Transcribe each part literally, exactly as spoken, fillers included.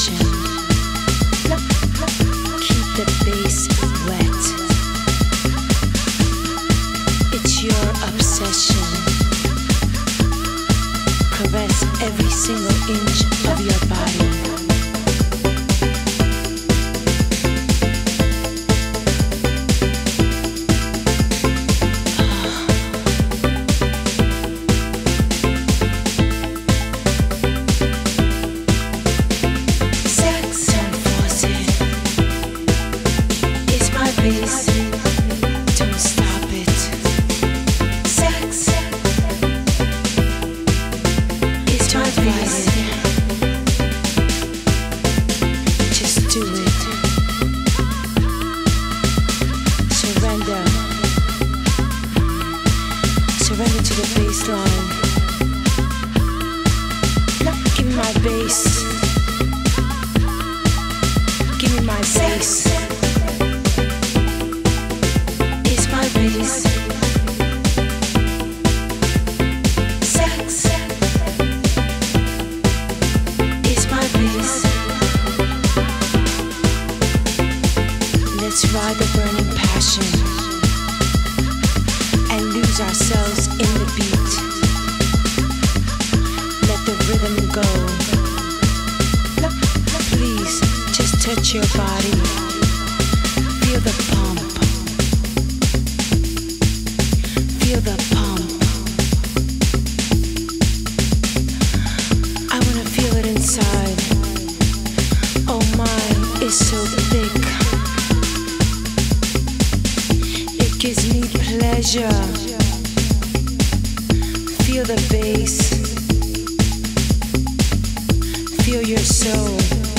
passion. Keep the bass wet. It's your obsession. Caress every single inch of your body. Don't stop it. Sex is my vice. Just do it. Surrender. Surrender to the baseline. Give me my bass. Give me my bass. Sex is my bliss. Let's ride the burning passion and lose ourselves in the beat. Let the rhythm go. Please just touch your body. Feel the pump. Feel the pump. I wanna feel it inside. Oh my, it's so thick. It gives me pleasure. Feel the bass. Feel your soul.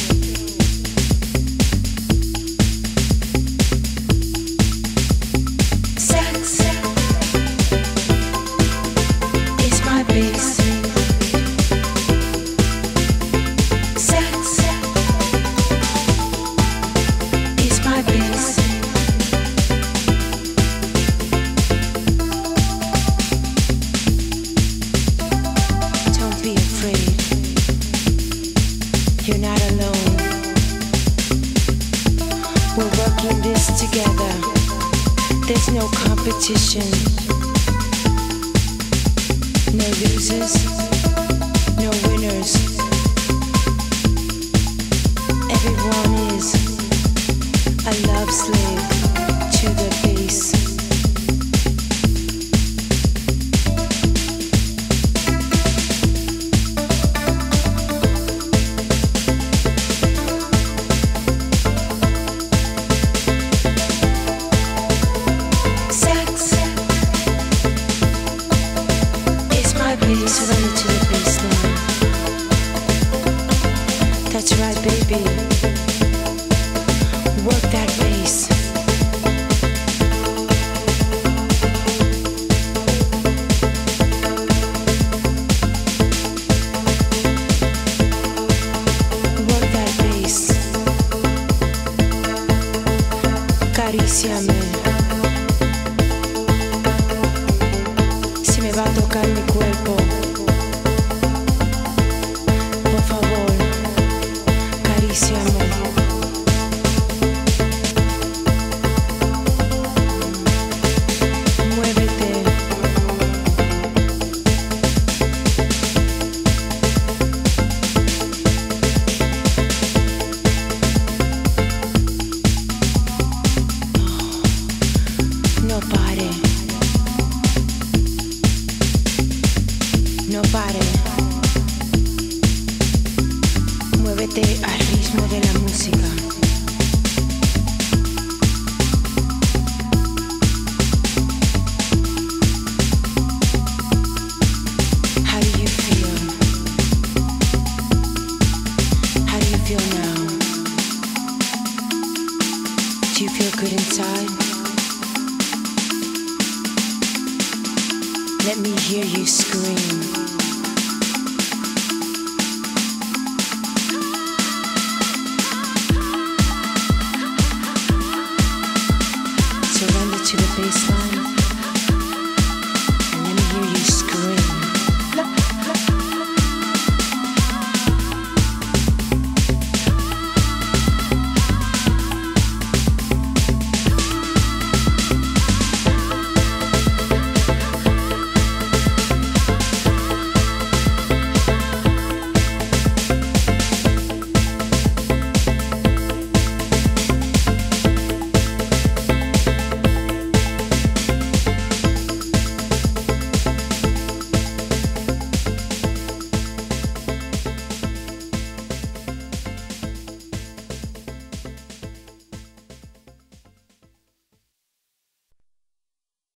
You're not alone. We're working this together. There's no competition. No losers, no winners. Everyone is a love slave to the bass. Surrender to the baseline. That's right, baby. Work that bass. Work that bass. Acaríciame. Si me va a tocar mi cuerpo. Muévete. No pare. No pare. Muévete al ritmo de la música. How do you feel? How do you feel now? Do you feel good inside? Let me hear you scream. To the baseline.